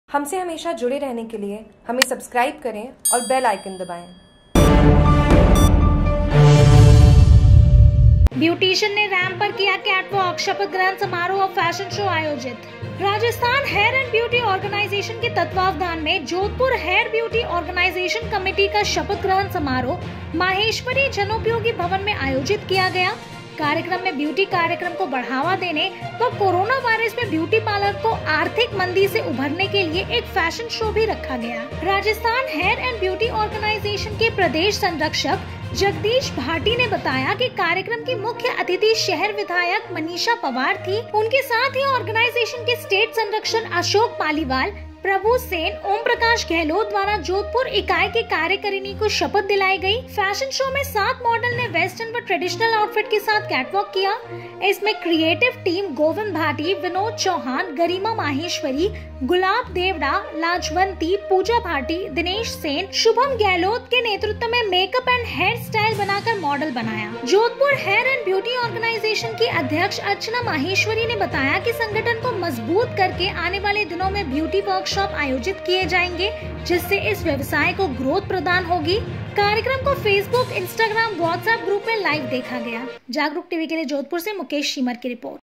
हमसे हमेशा जुड़े रहने के लिए हमें सब्सक्राइब करें और बेल आइकन दबाएं। ब्यूटिशियन ने रैंप पर किया कैटवॉक, शपथ ग्रहण समारोह और फैशन शो आयोजित। Rajasthan hair and beauty organisation के तत्वावधान में Jodhpur hair beauty organisation committee का शपथ ग्रहण समारोह माहेश्वरी जनोपयोगी भवन में आयोजित किया गया। कार्यक्रम में ब्यूटी कार्यक्रम को बढ़ावा देने व कोरोना वायरस में ब्यूटी पार्लर को आर्थिक मंदी से उभरने के लिए एक फैशन शो भी रखा गया। Rajasthan hair and beauty organisation के प्रदेश संरक्षक जगदीश भाटी ने बताया कि कार्यक्रम की मुख्य अतिथि शहर विधायक मनीषा पवार थी। उनके साथ ही ऑर्गेनाइजेशन के स्टेट संरक्षक अशोक पालीवाल, प्रभु सेन, ओम प्रकाश गहलोत द्वारा जोधपुर इकाई के कार्यकारिणी को शपथ दिलाई गई। फैशन शो में 7 मॉडल ने वेस्टर्न व ट्रेडिशनल आउटफिट के साथ कैटवॉक किया। इसमें क्रिएटिव टीम गोविंद भाटी, विनोद चौहान, गरिमा माहेश्वरी, गुलाब देवड़ा, लाजवंती, पूजा भाटी, दिनेश सेन, शुभम गहलोत के नेतृत्व में मेकअप एंड हेयर स्टाइल बनाकर मॉडल बनाया। Jodhpur hair and beauty organisation की अध्यक्ष अर्चना माहेश्वरी ने बताया कि संगठन को मजबूत करके आने वाले दिनों में ब्यूटी वर्कशॉप आयोजित किए जाएंगे, जिससे इस व्यवसाय को ग्रोथ प्रदान होगी। कार्यक्रम को फेसबुक, इंस्टाग्राम, व्हाट्सएप ग्रुप में लाइव देखा गया। जागरूक टीवी के लिए जोधपुर से मुकेश शीमर की रिपोर्ट।